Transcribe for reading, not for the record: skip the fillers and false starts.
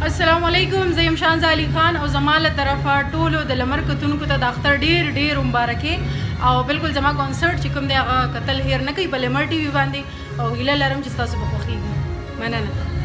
السلام علیکم، زه یم شانزه علي خان او زما له طرفه ټولو د لمر کتونکو ته د اختر ډیر مبارکي او بالکل زما کنسرت چې کوم دی هغه کتل هیر نه کوي په لمر ټي وي باندې او هیله لرم چې تاسو به خوښیږي. مننه.